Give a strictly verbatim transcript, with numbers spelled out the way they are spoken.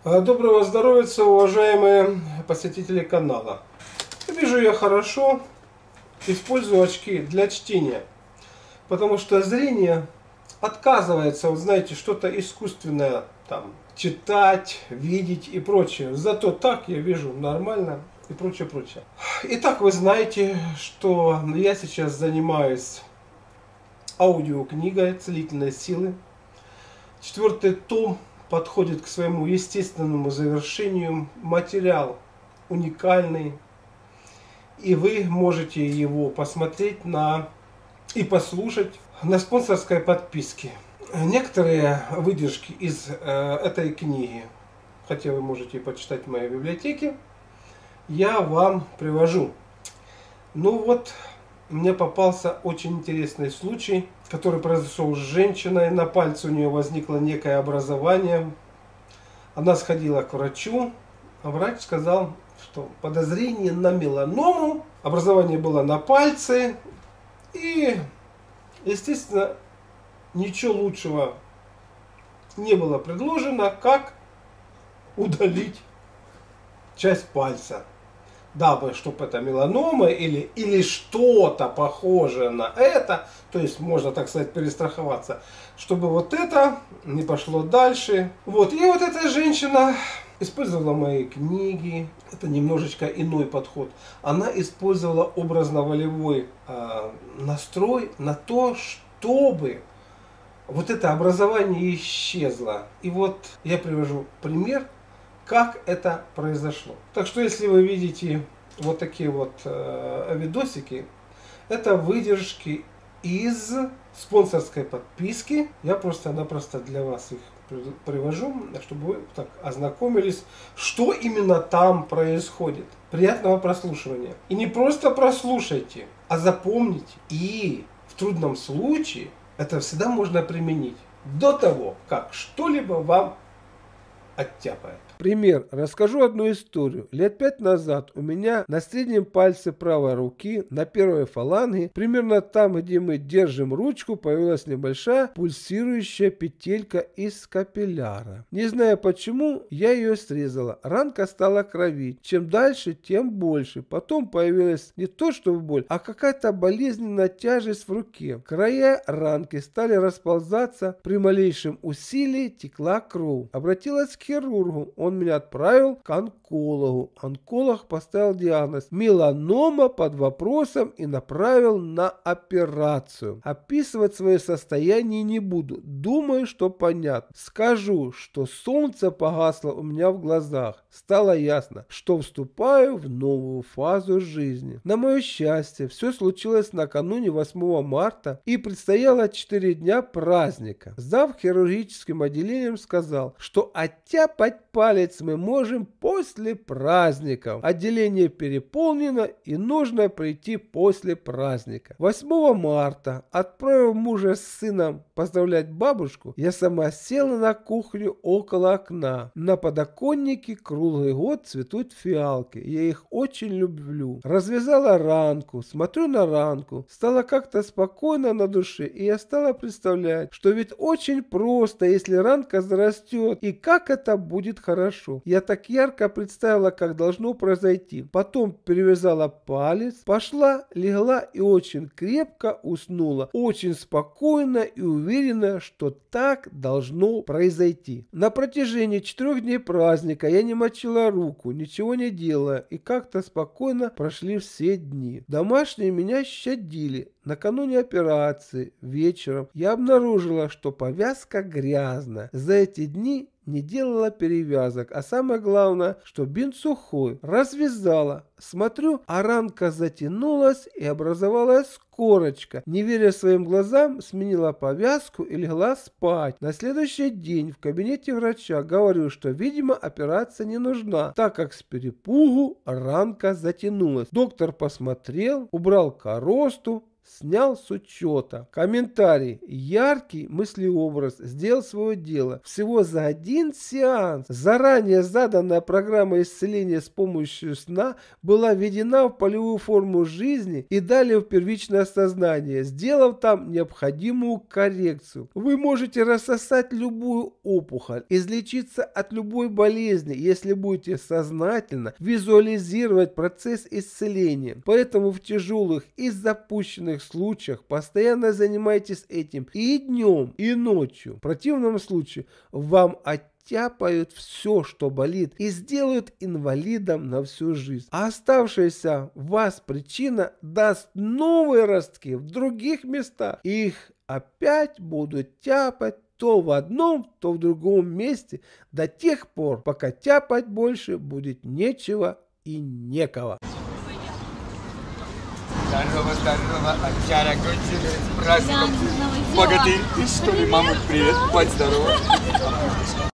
Доброго здоровья, уважаемые посетители канала. Вижу я хорошо, использую очки для чтения, потому что зрение отказывается, вот знаете, что-то искусственное там читать, видеть и прочее. Зато так я вижу нормально и прочее, прочее. Итак, вы знаете, что я сейчас занимаюсь аудиокнигой «Целительные силы». Четвертый том подходит к своему естественному завершению. Материал уникальный, и вы можете его посмотреть на и послушать на спонсорской подписке. Некоторые выдержки из э, этой книги, хотя вы можете почитать в моей библиотеке, я вам привожу. Ну вот, мне попался очень интересный случай, который произошел с женщиной. На пальце у нее возникло некое образование. Она сходила к врачу, а врач сказал, что подозрение на меланому. Образование было на пальце. И, естественно, ничего лучшего не было предложено, как удалить часть пальца. Дабы, чтобы это меланома или, или что-то похожее на это, то есть можно, так сказать, перестраховаться, чтобы вот это не пошло дальше. Вот, и вот эта женщина использовала мои книги, это немножечко иной подход. Она использовала образно-волевой э, настрой на то, чтобы вот это образование исчезло. И вот я привожу пример, как это произошло. Так что, если вы видите вот такие вот э, видосики, это выдержки из спонсорской подписки. Я просто-напросто для вас их привожу, чтобы вы так ознакомились, что именно там происходит. Приятного прослушивания. И не просто прослушайте, а запомните. И в трудном случае это всегда можно применить до того, как что-либо вам оттяпает. Пример. Расскажу одну историю. Лет пять назад у меня на среднем пальце правой руки, на первой фаланге, примерно там, где мы держим ручку, появилась небольшая пульсирующая петелька из капилляра. Не знаю почему, я ее срезала. Ранка стала кровить. Чем дальше, тем больше. Потом появилась не то чтобы боль, а какая-то болезненная тяжесть в руке. Края ранки стали расползаться. При малейшем усилии текла кровь. Обратилась к хирургу. Он меня отправил к онкологу. Онколог поставил диагноз меланома под вопросом и направил на операцию. Описывать свое состояние не буду. Думаю, что понятно. Скажу, что солнце погасло у меня в глазах. Стало ясно, что вступаю в новую фазу жизни. На мое счастье, все случилось накануне восьмого марта и предстояло четыре дня праздника. Зав хирургическим отделением сказал, что оттяпать палец мы можем после праздников. Отделение переполнено и нужно прийти после праздника. восьмого марта, отправив мужа с сыном поздравлять бабушку, я сама села на кухню около окна. На подоконнике круглый год цветут фиалки. Я их очень люблю. Развязала ранку, смотрю на ранку. Стало как-то спокойно на душе, и я стала представлять, что ведь очень просто, если ранка зарастет, и как это будет хорошо. Я так ярко представила, как должно произойти. Потом перевязала палец, пошла, легла и очень крепко уснула. Очень спокойно и уверена, что так должно произойти. На протяжении четырех дней праздника я не мочила руку, ничего не делая, и как-то спокойно прошли все дни. Домашние меня щадили. Накануне операции вечером я обнаружила, что повязка грязная. За эти дни не делала перевязок, а самое главное, что бинт сухой. Развязала, смотрю, а ранка затянулась и образовалась корочка. Не веря своим глазам, сменила повязку и легла спать. На следующий день в кабинете врача говорю, что, видимо, операция не нужна, так как с перепугу ранка затянулась. Доктор посмотрел, убрал коросту, снял с учета. Комментарий. Яркий мыслеобраз сделал свое дело. Всего за один сеанс заранее заданная программа исцеления с помощью сна была введена в полевую форму жизни и далее в первичное сознание, сделав там необходимую коррекцию. Вы можете рассосать любую опухоль, излечиться от любой болезни, если будете сознательно визуализировать процесс исцеления. Поэтому в тяжелых и запущенных случаях постоянно занимайтесь этим и днем, и ночью. В противном случае вам оттяпают все, что болит, и сделают инвалидом на всю жизнь. А оставшаяся в вас причина даст новые ростки в других местах. Их опять будут тяпать то в одном, то в другом месте до тех пор, пока тяпать больше будет нечего и некого. Здорово, здорово, Овчара, кончили с праздником. Богатырь, ты что ли, мамуль, привет, будь здорова.